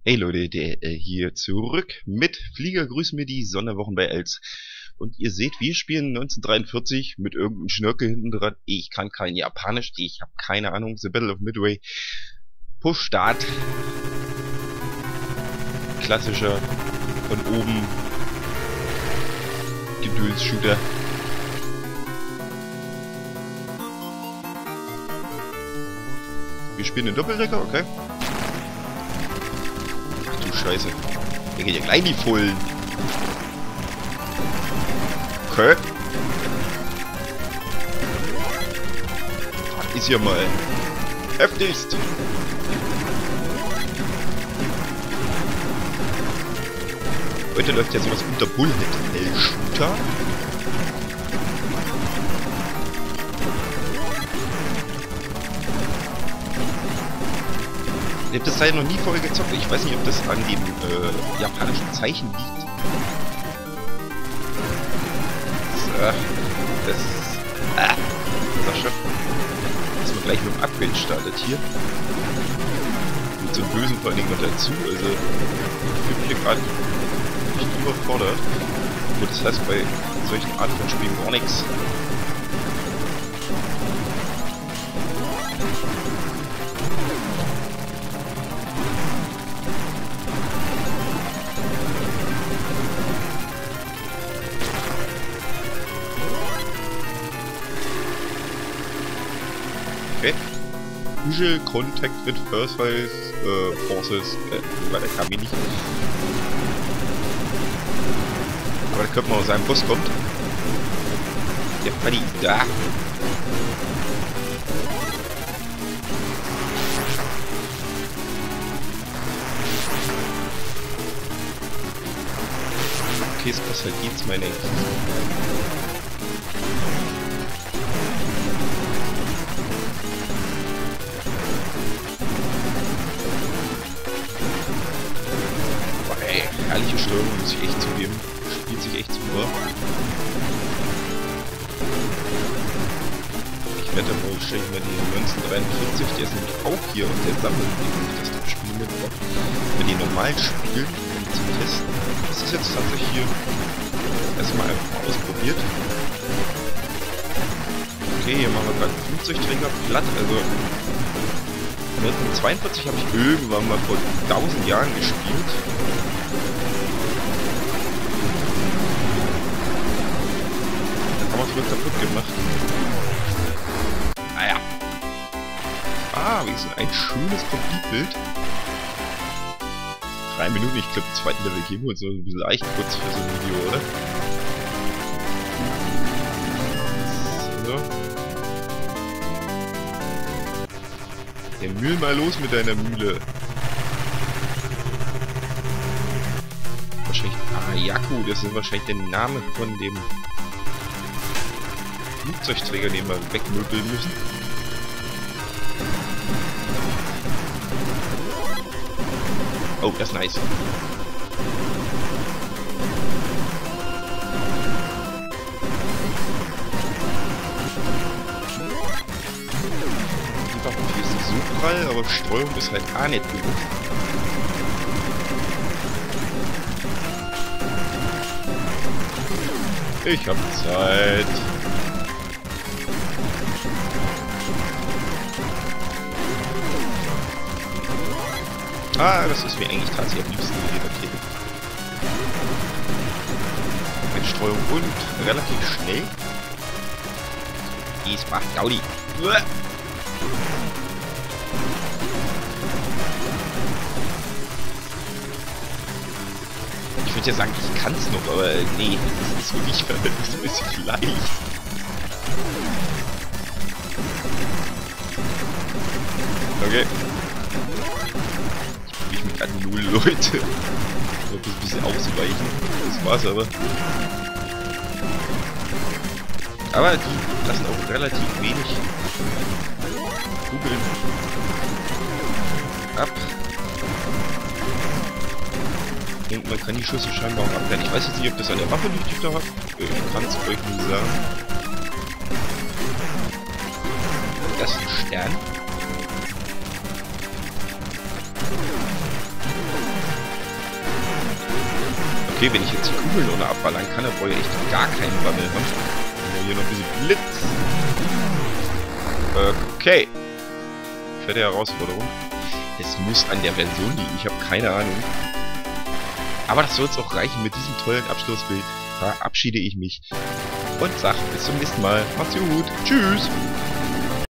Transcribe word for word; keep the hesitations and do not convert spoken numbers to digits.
Hey Leute, der äh, hier zurück mit Flieger. Grüßen wir die Sonderwochen bei Els. Und ihr seht, wir spielen neunzehnhundertdreiundvierzig mit irgendeinem Schnörkel hinten dran. Ich kann kein Japanisch, ich habe keine Ahnung. The Battle of Midway. Push Start. Klassischer von oben Gedöns-Shooter. Wir spielen den Doppeldecker, okay. Ach du Scheiße. Der geht ja gleich in die Vollen. Okay. Das ist ja mal heftigst. Heute läuft ja sowas unter Bullet Hell Shooter. Ich habe das Teil noch nie vorher gezockt. Ich weiß nicht, ob das an dem äh, japanischen Zeichen liegt. Das, äh, das äh, sag schon, dass man gleich mit dem Upgrade startet hier. Mit so einem Bösen vor allen Dingen noch dazu. Also, ich bin hier gerade nicht überfordert. Und das heißt bei solchen Arten von Spielen gar nichts. Okay. Visual Contact with First Phase äh, Forces. Äh, weiter kam ich nicht. Aber da könnte man aus seinem Bus kommt. Der Freddy ist da. Okay, es kostet halt jetzt meine herrliche Steuerung, muss ich echt zugeben. Spielt sich echt super. Ich wette mal, ich stelle mal die neunzehnhundertdreiundvierzig, der ist nämlich auch hier auf der Sammlung, die ich das Spiel mitmache. Wenn die normal spielen, um zu testen. Das ist jetzt tatsächlich hier erstmal einfach mal ausprobiert. Okay, hier machen wir gerade Flugzeugträger platt, also neunzehnhundertzweiundvierzig habe ich irgendwann mal vor tausend Jahren gespielt. Wird kaputt gemacht. Naja. Ah, wie ist ein schönes Komplettbild. Drei Minuten, ich glaube, im zweiten Level geben wir uns so ein bisschen leicht kurz für so ein Video, oder? So. Der Mühl mal los mit deiner Mühle. Wahrscheinlich Ayaku, das ist wahrscheinlich der Name von dem Flugzeugträger, den wir wegmöbeln müssen. Oh, das ist nice. Die Waffe hier ist nicht so prall, aber Steuerung ist halt auch nicht gut. Ich hab Zeit. Ah, das ist mir eigentlich tatsächlich am liebsten die Rakete. Mit Streuung und relativ schnell. Dies macht Gaudi. Ich würde ja sagen, ich kann es noch, aber nee, das ist wirklich ein bisschen leicht. Okay. An null Leute. Um ein bisschen ausweichen. Das war's aber. Aber die lassen auch relativ wenig Kugeln ab. Und man kann die Schüsse scheinbar auch abwehren. Ich weiß jetzt nicht, ob das an der Waffe liegt, die ich da habe. Ich kann es euch nicht sagen. Das ist ein Stern. Okay, wenn ich jetzt die Kugeln ohne abballern kann, dann brauche ich echt gar keinen Bammel haben. Hier noch ein bisschen Blitz. Okay. Fette Herausforderung. Es muss an der Version liegen, ich habe keine Ahnung. Aber das soll es auch reichen. Mit diesem tollen Abschlussbild verabschiede ich mich und sage bis zum nächsten Mal. Macht's gut. Tschüss.